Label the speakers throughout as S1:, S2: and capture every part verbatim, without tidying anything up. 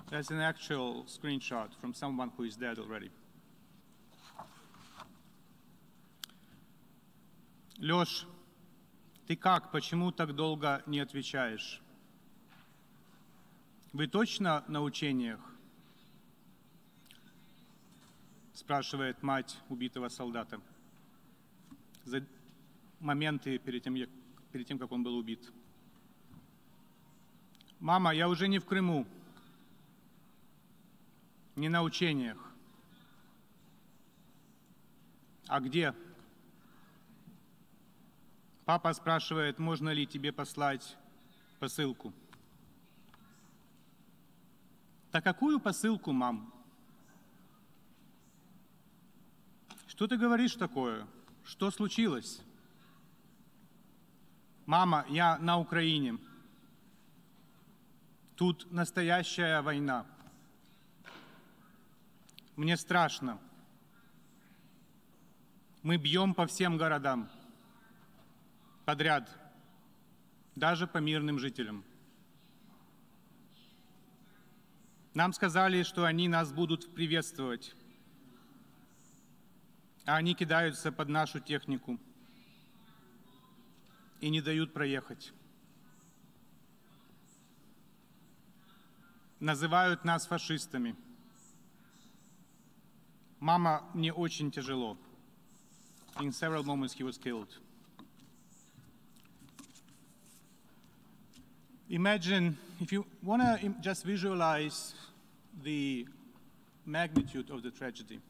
S1: That's an actual screenshot from someone who is dead already. Лёш, ты как? Почему так долго не отвечаешь? Вы точно на учениях? Спрашивает мать убитого солдата. За моменты перед тем, перед тем, как он был убит. Мама, я уже не в Крыму, не на учениях. А где? Папа спрашивает, можно ли тебе послать посылку. Да какую посылку, мам? Что ты говоришь такое? Что случилось? Мама, я на Украине. Тут настоящая война. Мне страшно. Мы бьем по всем городам. Подряд. Даже по мирным жителям. Нам сказали, что они нас будут приветствовать. А они кидаются под нашу технику и не дают проехать. Называют нас фашистами. Мама, мне очень тяжело. In several moments he was killed. Imagine, if you want to just visualize the magnitude of the tragedy,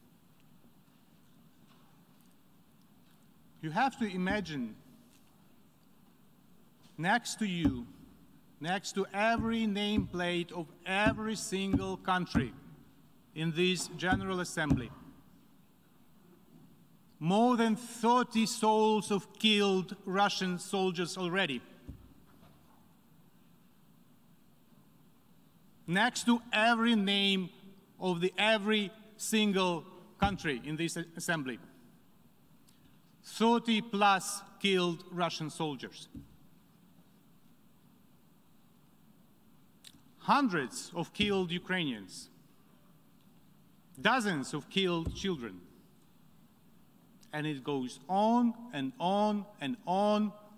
S1: you have to imagine next to you, next to every nameplate of every single country in this General Assembly, more than thirty souls of killed Russian soldiers already. Next to every name of the every single country in this assembly, thirty plus killed Russian soldiers. Hundreds of killed Ukrainians. Dozens of killed children. And it goes on and on and on